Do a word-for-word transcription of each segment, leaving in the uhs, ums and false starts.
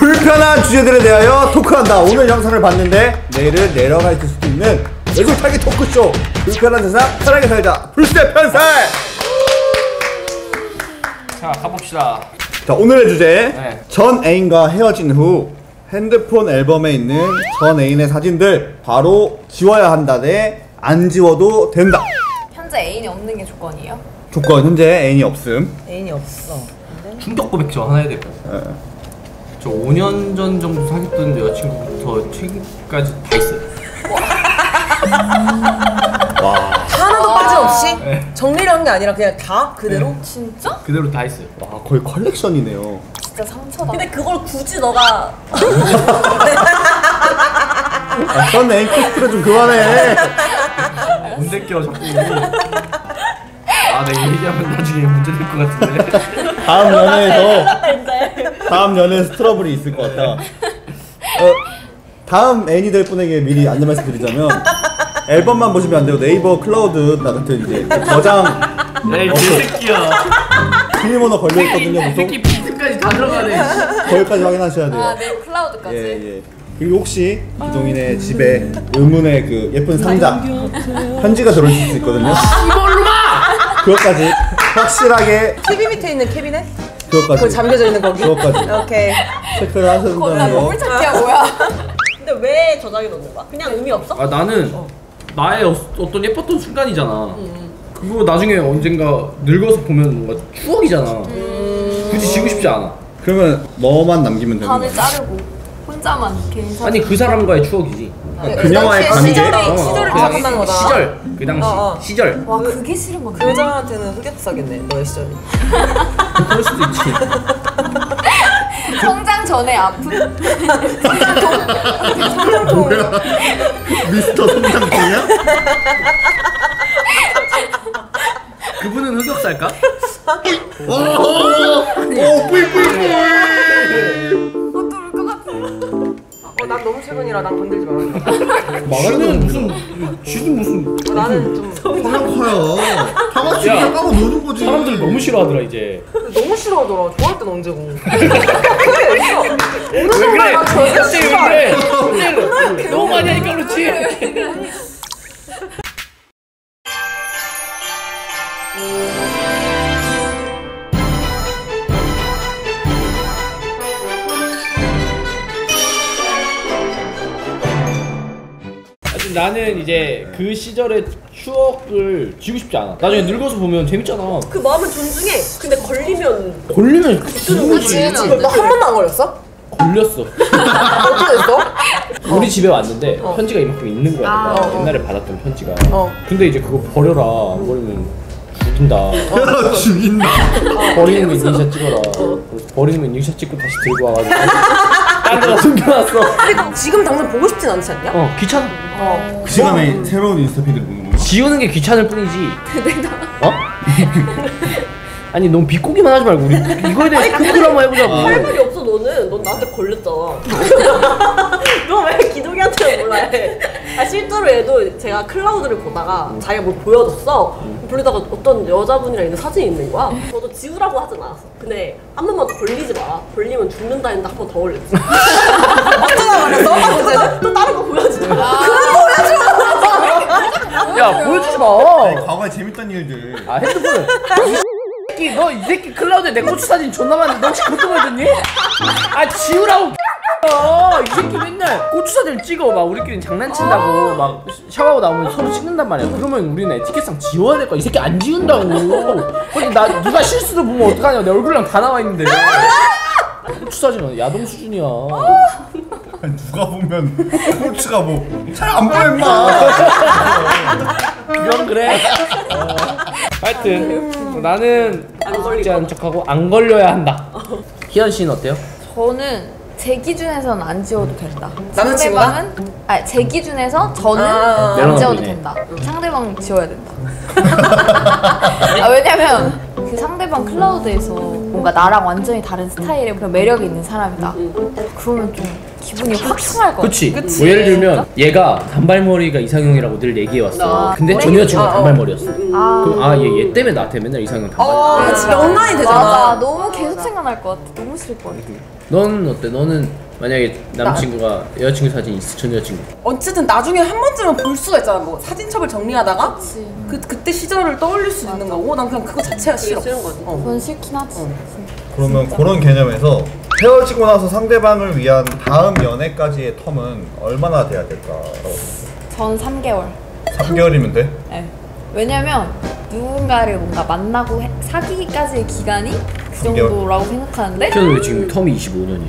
불편한 주제들에 대하여 토크한다. 오늘 영상을 봤는데 내일은 내려가 있을 수도 있는 애국타기 토크쇼 불편한 세상 편하게 살자 불새 편살. 자 가봅시다. 자 오늘의 주제 네. 전 애인과 헤어진 후 핸드폰 앨범에 있는 전 애인의 사진들 바로 지워야 한다 대 안 지워도 된다. 현재 애인이 없는 게 조건이에요? 조건 현재 애인이 없음. 애인이 없어. 근데? 충격 고백 저 하나 해야 되고. 네. 저 오 년 전 정도 사귀었던 여자친구부터 최근까지 다 있어요. 와. 하나도 빠짐없이? 네. 정리를 한 게 아니라 그냥 다 그대로? 네. 진짜? 그대로 다 있어요. 와 거의 컬렉션이네요. 진짜 상처다. 근데 그걸 굳이 너가 아, 전 애인 코스프레 좀 그만해. 문제 껴 자꾸. 아, 내가 얘기하면 나중에 문제 될 것 같은데. 다음 연애에서 다음 연애에서 트러블이 있을 것 같다. 어, 다음 애인이 될 분에게 미리 안내 말씀드리자면 앨범만 보시면 안 되고 네이버 클라우드 같은 이제 저장 야이 개새끼야. 비밀번호 걸려 있거든요. 이 보통 새끼 비트까지 다 들어가네. 거기까지 확인하셔야 돼요. 아, 네, 클라우드까지. 예, 예. 그리고 혹시 기동인의 집에 의문의 그 예쁜 상자 편지가 들어있을 수 있거든요. 이걸로 봐. 그것까지 확실하게 티비 밑에 있는 캐비넷? 그것까지 거기 잠겨져 있는 거기? 그것까지 오케이. 체크를 하셔야 거기다 된다는 거. 노물 찾기야 뭐야? 근데 왜 저장해 놓는 거야? 그냥 의미 없어? 아 나는 어. 나의 어, 어떤 예뻤던 순간이잖아. 그거 나중에 언젠가 늙어서 보면 뭔가 추억이잖아. 음... 굳이 지고 싶지 않아. 그러면 너만 남기면 되는 반을 거야. 자르고 혼자만 개인 사진. 아니 그 사람과의 추억이지. 네, 그녀와의 그 당시에 관계? 시절이, 어, 시절을 그 당시 기억한다는 거다. 시절 그 당시 어, 어. 시절. 와 그게 싫은 거야. 그 여자한테는 흑역사겠네, 너의 시절이. 그럴 수도 있지. 성장 전에 아픔. 성장통. 미스터 성장통이야? 그분은 흑역사일까? 오, 오, 뿌이뿌이뿌이. 못 들을 것 같아. 어, 난 너무 최근이라 난 건들지 말아줘. 쥐는 무슨 쥐는 무슨 어, 나는 좀 성냥 커요. 다같이 야, 그냥 까고 노는 거지. 사람들 너무 싫어하더라 이제. 너무 싫어하더라. 좋아할 땐 언제고. 그래, 있어. 왜 그래? 갑자기 왜 그래? 갑자기 너무 많이 하니까 그렇지. 나는 이제 그 시절의 추억을 지우고 싶지 않아. 나중에 늙어서 보면 재밌잖아. 그 마음을 존중해. 근데 걸리면 걸리면 죽지. 너 한 번도 안 걸렸어? 걸렸어. 어떻게 됐어? 우리 집에 왔는데 어. 편지가 이만큼 있는 거야. 아, 내가 어. 옛날에 받았던 편지가. 어. 근데 이제 그거 버려라. 안 버리면 죽인다. 죽인다. 버리는 거 인증샷 찍어라. 그래서 버리는 거 인증샷 찍고 다시 들고 와가지고 딴 데다 숨겨놨어. 근데 지금 당장 보고 싶진 않지 않냐? 어 귀찮아. 어. 그 시간에 새로운 인스타 피드를 보는 거야? 지우는 게 귀찮을 뿐이지. 어? 아니 너무 비꼬기만 하지 말고 우리 이거에 대해 토크를 한번 해보자고. 할 말이 없어 너는. 넌 나한테 걸렸잖아. 너 왜 기동이한테 몰라 해? 아 실제로 얘도 제가 클라우드를 보다가 자기가 뭘 보여줬어. 보려다가 어떤 여자분이랑 있는 사진이 있는 거야. 저도 지우라고 하진 않았어. 근데 한 번만 더 걸리지 마라. 걸리면 죽는다 했는데 한 번 더 걸렸지. 어쩌다 걸렸어? 또 다른 거 보여주잖아. 그만 보여줘! 야 보여주지 마. 아니, 과거에 재밌던 일들. 아 핸드폰을. 이 새끼 너 이 새끼 클라우드에 내 고추 사진 존나 많은데 너 혹시 그것도 보여줬니? 아 지우라고. 이 새끼 맨날 고추 사진 찍어. 막 우리끼리 장난친다고 막 샤워하고 나오면 서로 찍는단 말이야. 그러면 우리는 에티켓상 지워야 될 거야. 이 새끼 안 지운다고. 근데 나 누가 실수로 보면 어떡하냐. 내 얼굴이랑 다 나와 있는데. 고추 사진은 야동 수준이야. 아니, 누가 보면 코치가 뭐 잘 안 보여 임마. 그건 그래. 어. 하여튼 나는 안 걸리지 않은 척하고 안 걸려야 한다. 희연 씨는 어때요? 저는 제 기준에서는 안 지워도 된다. 남자친구가? 상대방은 아니 제 기준에서 저는 아, 안 지워도 내려놓네. 된다. 상대방 지워야 된다. 아 왜냐면 그 상대방 클라우드에서 뭔가 나랑 완전히 다른 스타일의 그런 매력이 있는 사람이다. 그러면 좀 기분이 확 상할 것 같아. 그치? 뭐 예를 들면 얘가 단발머리가 이상형이라고 늘 얘기해왔어. 아, 근데 전 머리? 여자친구가 아, 어. 단발머리였어. 아, 그럼 아 얘 얘 때문에 나한테 맨날 이상형 단발. 어, 그치. 연관이 되잖아. 맞아. 너무 계속 생각날 것 같아. 너무 싫을 것 같아. 넌 어때? 너는 만약에 남친구가 여자친구 사진 있어, 전 여자친구. 어쨌든 나중에 한 번쯤은 볼 수가 있잖아. 뭐 사진첩을 정리하다가 그치. 그 그때 시절을 떠올릴 수 있는 거고 난 그냥 그거 자체가 싫어. 싫은 거지. 어. 그건 싫긴 하지. 진짜. 그러면 그런 개념에서 헤어지고 나서 상대방을 위한 다음 연애까지의 텀은 얼마나 돼야 될까라고 생각해요? 전 삼 개월. 삼 개월이면 돼? 네. 왜냐면 누군가를 뭔가 만나고 해- 사귀기까지의 기간이 그 삼 개월? 정도라고 생각하는데 저는 왜 지금 텀이 이십오 년이야?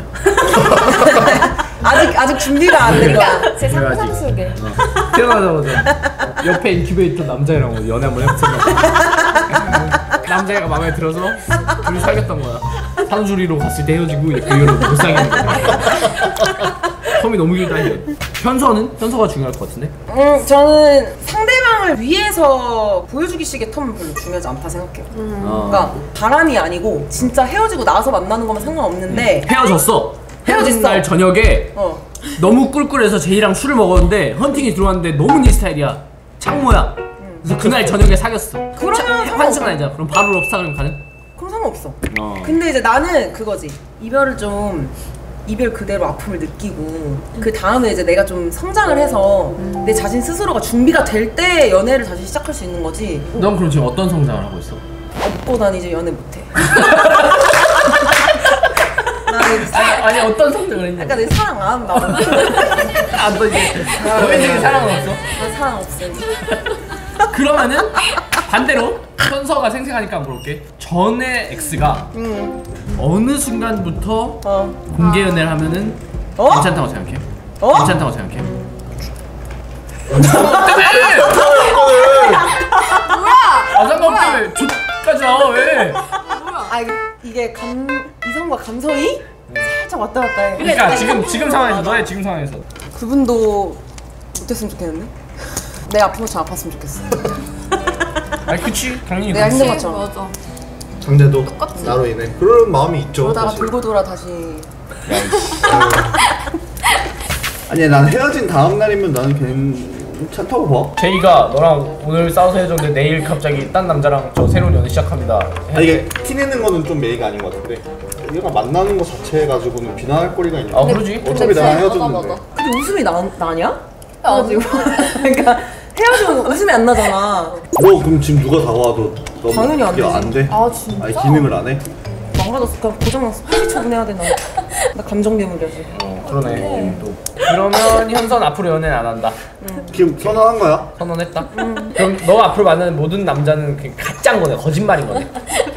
아직 아직 준비가 안 된 거야. 그러니까 제 상상 속에 태어나자마자 옆에 인큐베이터 남자애랑 연애 한번 해봤었나? 남자애가 마음에 들어서 둘이 사귀었던 거야. 산수리로 갔을 때 헤어지고 그 이후로 못 사귀는 거야. 텀이 너무 길다 이거. 현서는? 현서가 중요할 것 같은데? 음, 저는 상대방을 위해서 보여주기식의 텀은 별로 중요하지 않다 생각해요. 어. 그러니까 바람이 아니고 진짜 헤어지고 나서 만나는 거면 상관없는데 헤어졌어. 헤어진 헤어졌어. 날 저녁에 어. 너무 꿀꿀해서 제이랑 술을 먹었는데 헌팅이 들어왔는데 너무 네 스타일이야. 창모야. 그래서 그날 저녁에 사귀었어. 그러면 차- 환승은 아니잖아. 그럼 바로 럽사그럼 가는? 그럼 상관없어. 어. 근데 이제 나는 그거지. 이별을 좀 이별 그대로 아픔을 느끼고 그 다음에 이제 내가 좀 성장을 해서 내 자신 스스로가 준비가 될 때 연애를 다시 시작할 수 있는 거지. 넌 그럼 지금 어떤 성장을 하고 있어? 없고 난 이제 연애 못해. 나는 사- 아니 어떤 성장을 했냐? 약간 내 사랑 안 한다. 아너 이제 너의 지금 사랑은 없어? 나 사랑 없어. 그러면은 반대로 현서가 생생하니까 물어볼게. 전에 X가 어느 순간부터 어. 공개 연애를 하면은 어? 괜찮다고 생각해? 어? 괜찮다고 생각해? 아 상관없지 왜? 족까지 나와 왜? 아 이게, 이게 감 이성과 감성이 살짝 왔다 갔다 해. 그러니까 지금 지금 상황에서 너의 지금 상황에서 그분도 못했으면 좋겠는데? 내 아픈 것처럼 아팠으면 좋겠어. 아니 그치 당연히 내가 그렇지. 힘든 그치, 것처럼. 맞아. 상대도 나로 인해 그런 마음이 있죠. 그러다가 사실. 돌고 돌아 다시. 아니 난 헤어진 다음 날이면 나는 괜찮다고 봐. 제이가 너랑 오늘 싸워서 헤어졌는데 내일 갑자기 딴 남자랑 저 새로운 연애 시작합니다. 아 이게 티내는 거는 좀 예의가 아닌 것 같은데 우리가 만나는 거 자체 가지고는 비난할 거리가 있나? 아 그러지? 어차피 나랑 맞아, 헤어졌는데. 맞아. 근데 웃음이 나, 나냐? 아, 그러니까 헤어지면 웃음이 안 나잖아. 너 그럼 지금 누가 다가와도 너 당연히 안 되지. 안 돼? 아 진짜? 아니 기능을 안 해? 망가졌어. 그냥 고장났어. 폐기 처분해야 되나? 나 감정 괴물이지. 어 그러네 또. 그러면 현선 앞으로 연애는 안 한다. 지금 선언한 거야? 선언했다. 그럼 너 앞으로 만나는 모든 남자는 그냥 가짜인 거네, 거짓말인 거네.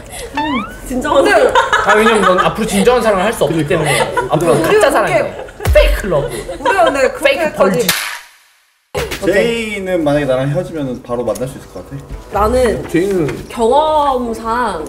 진정한 아 왜냐면 넌 앞으로 진정한 사랑을 할 수 없기 때문에 앞으로 가짜 사랑이야. 페이크 러브, 우리가 근데 페이크 벌지. 그렇게까지 제이는 만약에 나랑 헤어지면 바로 만날 수 있을 것 같아? 나는 제이는 경험상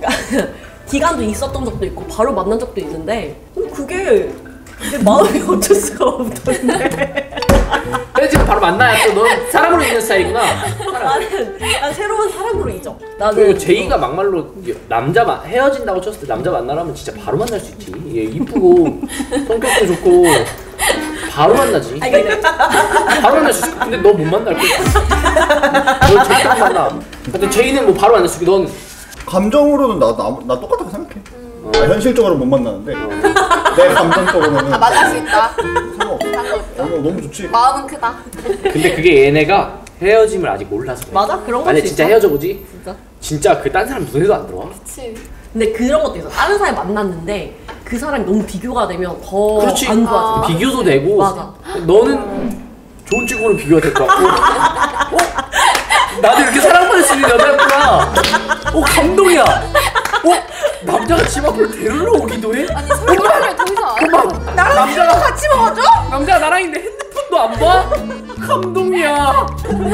기간도 있었던 적도 있고 바로 만난 적도 있는데 어, 그게 내 마음이 어쩔 수가 없던데 헤어지면 바로 만나야 또 넌 사람으로 있는 스타일이구나. 나는, 난 새로운 사람으로 잊어. 나는 그리고 제이가 막말로 남자 마, 헤어진다고 쳤을 때 남자 만나라면 진짜 바로 만날 수 있지. 얘 이쁘고 성격도 좋고 바로 만나지. 아니, 근데 바로 만날 수 있어. 근데 너 못 만날 거야. 너 절대 못 만나. 근데 제이는 뭐 바로 만날 수 있고 넌 감정으로는 나, 나, 나 똑같다고 생각해. 아, 현실적으로 못 만나는데 내 감정적으로는 아, 만날 수 있다. 상관없어. 상관없다. 어, 너무 좋지. 마음은 크다. 근데 그게 얘네가 헤어짐을 아직 몰라서 그래. 맞아? 그런 것도 만약 진짜 있어. 헤어져 보지? 진짜? 진짜 그 딴 사람 눈에도 안 들어와. 그치. 근데 그런 것도 있어. 다른 사람 만났는데 그 사람이 너무 비교가 되면 더 그렇지. 안 좋아져. 아. 비교도 되고. 맞아. 너는 좋은 친구로 비교가 될 것 같고. 어? 나도 이렇게 사랑받을 수 있는 여자였구나. 어 감동이야. 어 남자가 집 앞으로 데리러 오기도 해? 아니 설명을 더 이상 안 해. 엄마 나랑 남자가 같이 먹어줘? 남자가 나랑 있는데 핸드폰도 안 봐? 감동이야.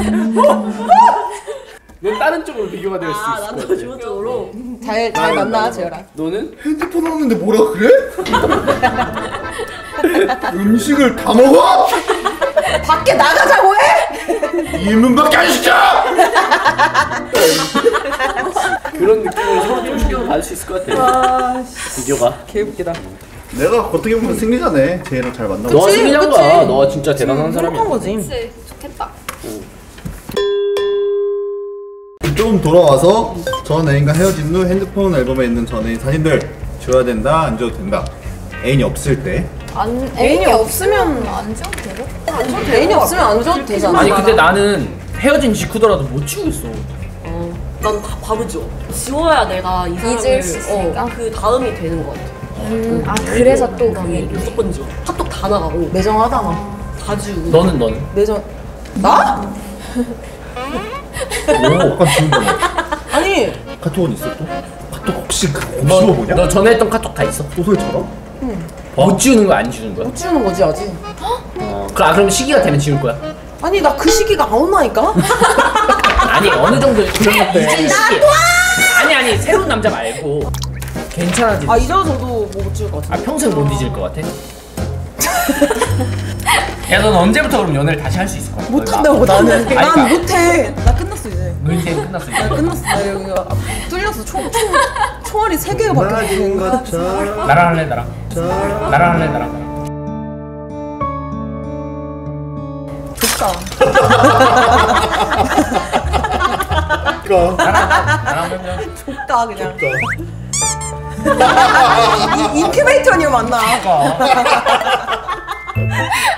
넌 다른 쪽으로 비교가 될 수 아, 있을 것 나도 같아. 좋은 쪽으로. 잘, 잘 만나, 재열아. 너는? 핸드폰 없는데 뭐라 그래? 음식을 다 먹어? 밖에 나가자고 해! 이문밖에 안 시켜! 그런 느낌으로 서로 좀 죽여. 갈 수 있을 것 같아. 비디오가. 개웃기다. 내가 어떻게 보면 승리자네. 쟤랑 잘 만나고. 너가 그치, 승리한 그치. 거야. 너가 진짜 대단한 사람이야. 행복한 거지. 그치, 좋겠다. 좀 돌아와서 전 애인과 헤어진 후 핸드폰 앨범에 있는 전 애인 사진들 줘야 된다, 안 줘도 된다. 애인이 없을 때. 안, 애인이 없으면 안 줘도 되고? 애인이 없으면 안 줘도 되잖아. 아니 근데 나는 헤어진 직후더라도 못 치우겠어. 어, 난 다 바로 지워. 지워야 내가 이 사람을 잊을 수 있으니까? 어, 그 다음이 되는 것 같아. 음, 아, 그래서 또 그게. 무조건 지워. 카톡 다 나가고 매정하다 너. 다 지우고. 너는 너는? 매정. 나? 오, 약간 좋은 거네. 아니 카톡은 있어 또? 카톡 혹시 그 너, 곱씹어 보냐? 너 전에 했던 카톡 다 있어? 소설처럼? 못 지우는 거야 안 지우는 거야? 못 지우는 거지 아직. 어. 그럼 아, 그럼 시기가 되면 지울 거야? 아니 나 그 시기가 안 온다니까? 아니 어느 정도 그런 것들 잊은 시기. 아니 아니 새로운 남자 말고 괜찮아지. 아 잊어줘도 뭐 못 지울 것 아 같아. 평생 못 잊을 것 같아? 야 넌 언제부터 그럼 연애를 다시 할 수 있을 것 같아? 못한다고 나는. 아니, 난 그러니까 못해. 나 끝났어 이제. 너 인생 끝났어 나 이제. 끝났어. 나 여기가 뚫렸어. 총, 총, 총알이 세 개가 맞은 박혔어. 것처럼 나랑 할래 나랑. 나랑 할래 나랑. 좋다. 그러니까 나랑 하면 좋다 그냥. 이 인큐베이터 아니면 만나.